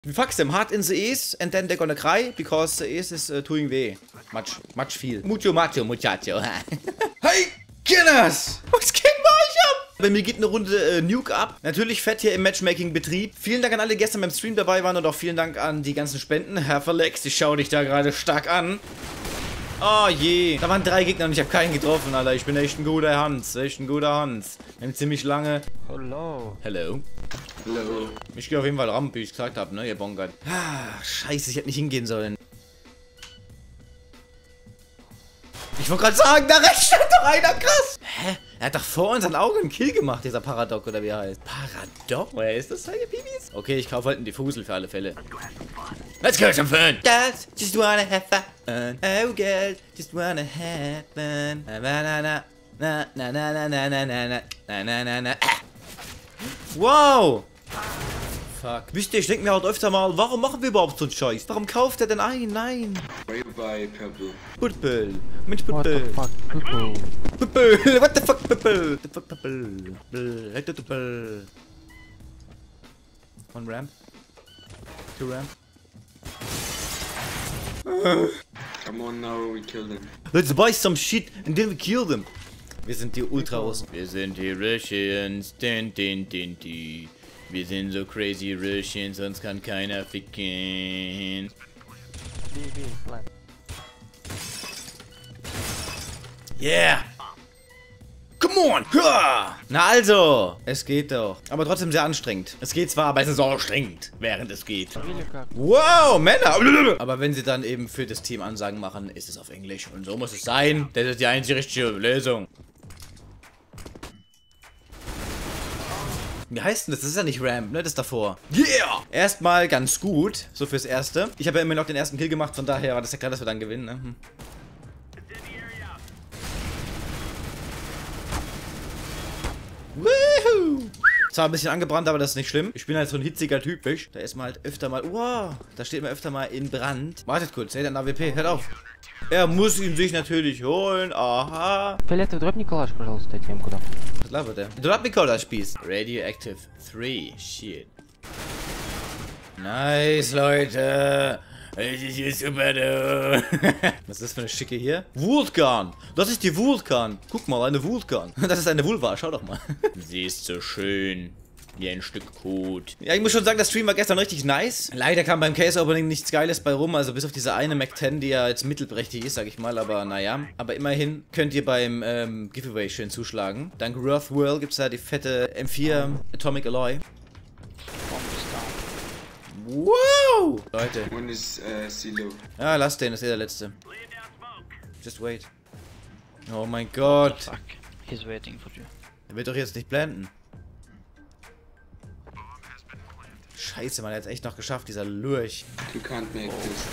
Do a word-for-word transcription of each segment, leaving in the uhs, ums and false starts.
We fucks them hard in the east and then they're gonna cry because the east is uh, doing weh. Much, much viel. Mucho, macho, muchacho. Hey, Killers! Was geht bei euch ab? Bei mir geht eine Runde äh, Nuke ab. Natürlich fett hier im Matchmaking-Betrieb. Vielen Dank an alle, die gestern beim Stream dabei waren und auch vielen Dank an die ganzen Spenden. Herr Verlex, ich schaue dich da gerade stark an. Oh je. Da waren drei Gegner und ich habe keinen getroffen, Alter. Ich bin echt ein guter Hans. Echt ein guter Hans. Wir haben ziemlich lange. Hello. Hello. Hello. Ich gehe auf jeden Fall ramp, wie ich gesagt habe, ne, ihr Bongert. Ah, scheiße, ich hätte nicht hingehen sollen. Ich wollte gerade sagen, da rechts stand doch einer, krass. Hä? Er hat doch vor unseren Augen einen Kill gemacht, dieser Paradox, oder wie er heißt. Paradox? Woher ist das, ihr Bibis? Okay, ich kaufe halt einen Diffusel für alle Fälle. Let's go some fun! That's just wanna have fun. Oh, girl, just wanna have fun. Na, na, na, na, na, na, na, na, na, na, na, na, na, na. Wow! Fuck. Wisst ihr, ich denke mir halt öfter mal, warum machen wir überhaupt so einen Scheiß? Warum kauft er denn ein? Nein. Why you buy purple? Purple. Mensch, What the Purple. fuck, people? Purple. What the fuck, Purple? The fuck, Purple. Purple. One ramp. Two ramp. Come on now, we kill them. Let's buy some shit and then we kill them. Wir sind die Ultra-Russen. Wir sind die Russians. Din, din, din, din. Wir sind so crazy Russians, sonst kann keiner ficken. B, B, flat. Yeah! Come on! Ha! Na also! Es geht doch. Aber trotzdem sehr anstrengend. Es geht zwar, aber es ist auch anstrengend, während es geht. Wow, Männer! Aber wenn sie dann eben für das Team Ansagen machen, ist es auf Englisch. Und so muss es sein. Das ist die einzige richtige Lösung. Wie heißt denn das? Das ist ja nicht Ramp, ne? Das davor. Yeah! Erstmal ganz gut. So fürs Erste. Ich habe ja immer noch den ersten Kill gemacht, von daher war das ja klar, dass wir dann gewinnen, ne? Hm. Woohoo! Zwar ein bisschen angebrannt, aber das ist nicht schlimm. Ich bin halt so ein hitziger Typ, wisch. Da ist man halt öfter mal... Wow! Da steht man öfter mal in Brand. Wartet kurz, hey, der A W P, hört auf. Er muss ihn sich natürlich holen. Aha. Фиолетовый, дропни калаш, пожалуйста, тем куда. Was labert der? Drop me Cola Spieß. Radioactive drei. Shit. Nice, Leute. Das ist hier super, du. Was ist das für eine Schicke hier? Vulkan. Das ist die Vulkan. Guck mal, eine Vulkan. Das ist eine Vulva, schau doch mal. Sie ist so schön. Wie ein Stück Kot. Ja, ich muss schon sagen, der Stream war gestern richtig nice. Leider kam beim Case Opening nichts Geiles bei rum. Also bis auf diese eine Mac zehn, die ja jetzt mittelprächtig ist, sag ich mal. Aber naja. Aber immerhin könnt ihr beim ähm, Giveaway schön zuschlagen. Dank Rothwell gibt es da die fette M vier Atomic Alloy. Wow! Leute. One is uh, Silo. Ja, lass den, das ist eh der letzte. Just wait. Oh mein Gott. Fuck, he's waiting for you. Der wird doch jetzt nicht blenden. Scheiße, man, er hat es echt noch geschafft, dieser Lurch. You can't make this.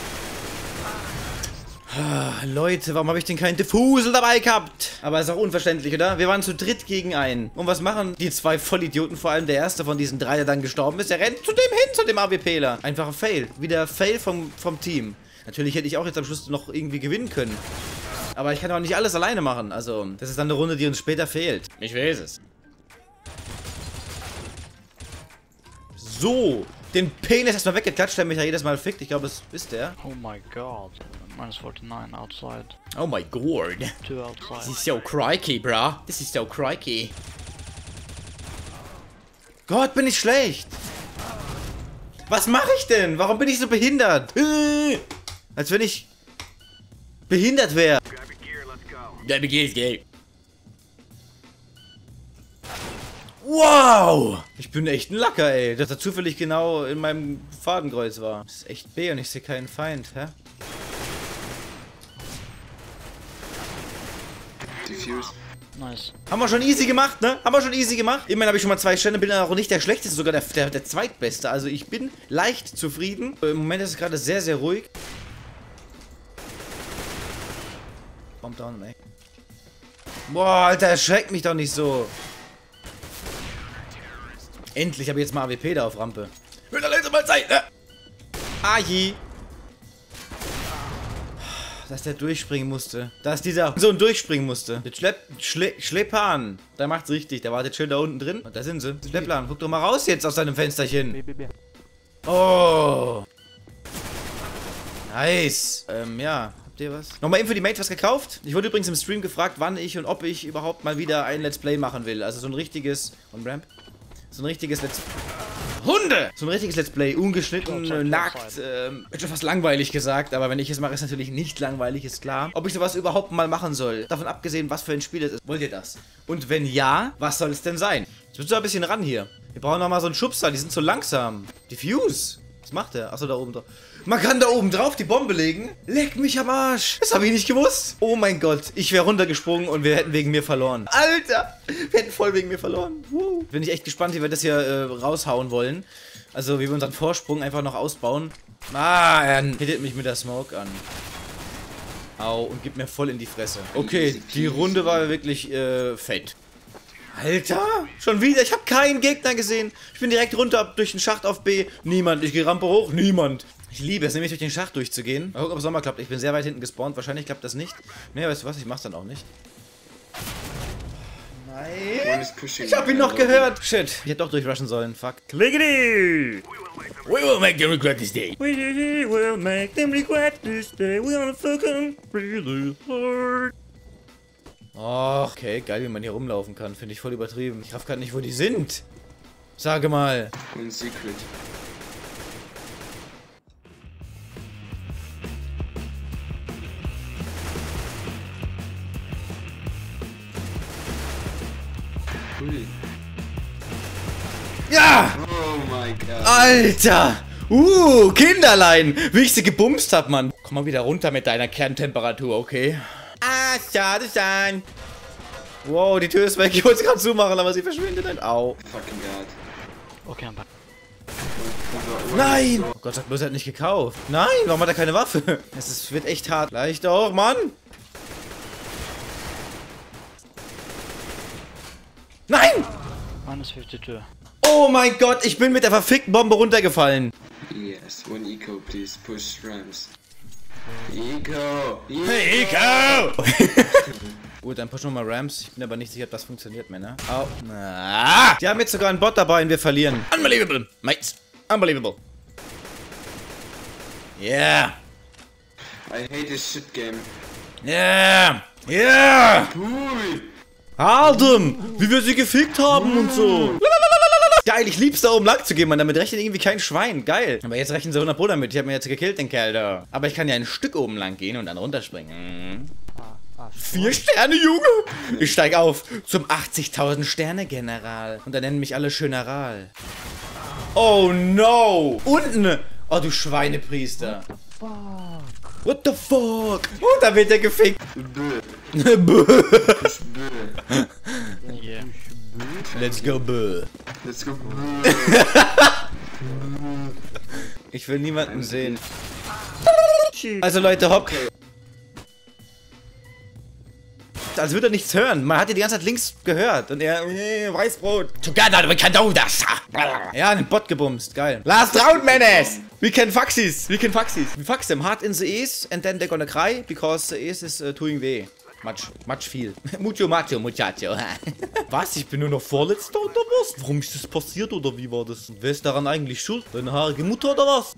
Ah, Leute, warum habe ich denn keinen Diffusel dabei gehabt? Aber ist auch unverständlich, oder? Wir waren zu dritt gegen einen. Und was machen die zwei Vollidioten? Vor allem der erste von diesen drei, der dann gestorben ist. Der rennt zu dem hin, zu dem AWPler. Einfacher Fail. Wieder Fail vom, vom Team. Natürlich hätte ich auch jetzt am Schluss noch irgendwie gewinnen können. Aber ich kann auch nicht alles alleine machen. Also, das ist dann eine Runde, die uns später fehlt. Ich weiß es. So, den Penis erstmal weggeklatscht, der mich ja jedes Mal fickt. Ich glaube, es ist der. Oh my god. minus forty-nine outside. Oh my god. Two outside. This is so crikey, bruh. This is so crikey. Gott, bin ich schlecht. Was mache ich denn? Warum bin ich so behindert? Äh, als wenn ich behindert wäre. Grab your gear, let's go. Wow! Ich bin echt ein Lacker, ey. Dass er zufällig genau in meinem Fadenkreuz war. Das ist echt B und ich sehe keinen Feind, hä? Diffuse. Nice. Haben wir schon easy gemacht, ne? Haben wir schon easy gemacht. Immerhin habe ich schon mal zwei Stände, bin dann auch nicht der schlechteste, sogar der, der, der zweitbeste. Also ich bin leicht zufrieden. Im Moment ist es gerade sehr, sehr ruhig. Bomb down, ey. Boah, Alter, erschreckt mich doch nicht so. Endlich habe ich jetzt mal A W P da auf Rampe. Wird der Laser mal Zeit, ne? Aji. Dass der durchspringen musste. Dass dieser so ein durchspringen musste. Der Schlepp... Schle Schleppan. Der macht's richtig. Der wartet schön da unten drin. Und da sind sie. Schlepplan, guck doch mal raus jetzt aus deinem Fensterchen. B, B, B. Oh. Nice. Ähm, ja. Habt ihr was? Nochmal eben für die Mates was gekauft? Ich wurde übrigens im Stream gefragt, wann ich und ob ich überhaupt mal wieder ein Let's Play machen will. Also so ein richtiges... On Ramp? So ein richtiges Let's... Hunde! So ein richtiges Let's Play. Ungeschnitten, äh, nackt. Ähm, ist schon fast langweilig gesagt, aber wenn ich es mache, ist natürlich nicht langweilig, ist klar. Ob ich sowas überhaupt mal machen soll. Davon abgesehen, was für ein Spiel es ist. Wollt ihr das? Und wenn ja, was soll es denn sein? Jetzt müssen wir ein bisschen ran hier. Wir brauchen nochmal so einen Schubser, die sind so langsam. Diffuse. Was macht der? Achso, da oben drauf. Man kann da oben drauf die Bombe legen. Leck mich am Arsch. Das habe ich nicht gewusst. Oh mein Gott. Ich wäre runtergesprungen und wir hätten wegen mir verloren. Alter. Wir hätten voll wegen mir verloren. Woo. Bin ich echt gespannt, wie wir das hier äh, raushauen wollen. Also, wie wir unseren Vorsprung einfach noch ausbauen. Ah, er hittet mich mit der Smoke an. Au, und gibt mir voll in die Fresse. Okay, die Runde war wirklich äh, fett. Alter, schon wieder. Ich habe keinen Gegner gesehen. Ich bin direkt runter durch den Schacht auf B. Niemand. Ich gehe Rampe hoch. Niemand. Ich liebe es, nämlich durch den Schacht durchzugehen. Mal gucken, ob es nochmal klappt. Ich bin sehr weit hinten gespawnt. Wahrscheinlich klappt das nicht. Nee, weißt du was? Ich mach's dann auch nicht. Nein. Ich hab ihn noch gehört. Shit. Ich hätte doch durchrushen sollen. Fuck. Clickety. We will make them regret this day. We will make them regret this day. We wanna fucking really hard. Oh, okay, geil, wie man hier rumlaufen kann. Finde ich voll übertrieben. Ich raff gerade nicht, wo die sind. Sage mal. Ein Secret. Cool. Ja! Oh mein Gott. Alter! Uh, Kinderlein! Wie ich sie gebumst hab, Mann. Komm mal wieder runter mit deiner Kerntemperatur, okay? Ah, schade sein. Wow, die Tür ist weg. Ich wollte sie gerade zumachen, aber sie verschwindet dann. Au. Fucking God. Okay, I'm back. Nein! Oh Gott, sag bloß, er hat nicht gekauft. Nein, warum hat er keine Waffe? Es ist, wird echt hart. Gleich doch, Mann! Nein! Minus fifty-two. Oh mein Gott, ich bin mit der verfickten Bombe runtergefallen. Yes, one eco, please. Push Rams. Eco! Hey, Eco! Gut, dann pushen wir mal Rams. Ich bin aber nicht sicher, ob das funktioniert, Männer. Au. Ah, die haben jetzt sogar einen Bot dabei und wir verlieren. Unbelievable, mates. Unbelievable. Yeah. I hate this shit game. Yeah. Yeah. Cool! Halt ihn, wie wir sie gefickt haben und so. Geil, ich lieb's da oben lang zu gehen, Mann. Damit rechnet irgendwie kein Schwein. Geil. Aber jetzt rechnen sie hundert Pro damit. Ich hab mir jetzt gekillt, den Kerl da. Aber ich kann ja ein Stück oben lang gehen und dann runterspringen. Vier Sterne, Junge! Ich steig auf zum achtzigtausend Sterne General. Und dann nennen mich alle Schöneral. Oh no! Unten! Oh, du Schweinepriester. What the fuck? Oh, da wird er gefickt. Bö. Yeah. Let's go, bö. Let's go. Ich will niemanden sehen. Also Leute, hopp. Als würde er nichts hören. Man hat ja die ganze Zeit links gehört. Und er, äh, Weißbrot. Together we can do this. Ja, einen Bot gebumst. Geil. Last round, Menace. We can faxis. We can faxis. We fax them hard in the east and then they're gonna cry because the east is uh, doing weh. Much, much viel. Mucho, macho, muchacho. Was? Ich bin nur noch Vorletzter oder was? Warum ist das passiert oder wie war das? Wer ist daran eigentlich schuld? Deine haarige Mutter oder was?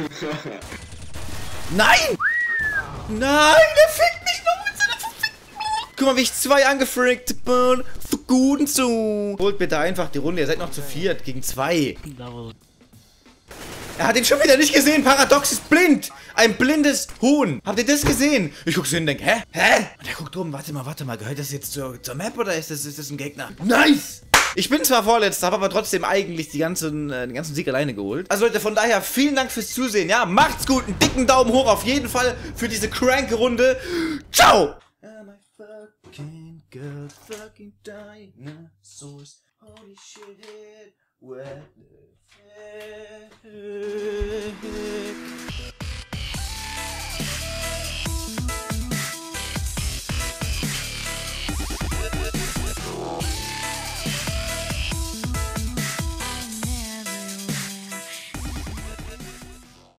Nein! Nein, der fickt mich noch mit seiner verfickten Blut. Guck mal, wie ich zwei angefrickt bin. Für guten zu. Holt bitte einfach die Runde. Ihr seid noch zu viert gegen zwei. That was Er hat ihn schon wieder nicht gesehen. Paradox ist blind. Ein blindes Huhn. Habt ihr das gesehen? Ich guck so hin und denk, hä? Hä? Und er guckt oben, warte mal, warte mal. Gehört das jetzt zur, zur Map oder ist das, ist das ein Gegner? Nice! Ich bin zwar Vorletzter, habe aber trotzdem eigentlich die ganzen, äh, den ganzen Sieg alleine geholt. Also Leute, von daher vielen Dank fürs Zusehen. Ja, macht's gut. Einen dicken Daumen hoch auf jeden Fall für diese cranke Runde. Ciao! Am I fucking good, fucking dinosaurs? Holy shit, what the heck?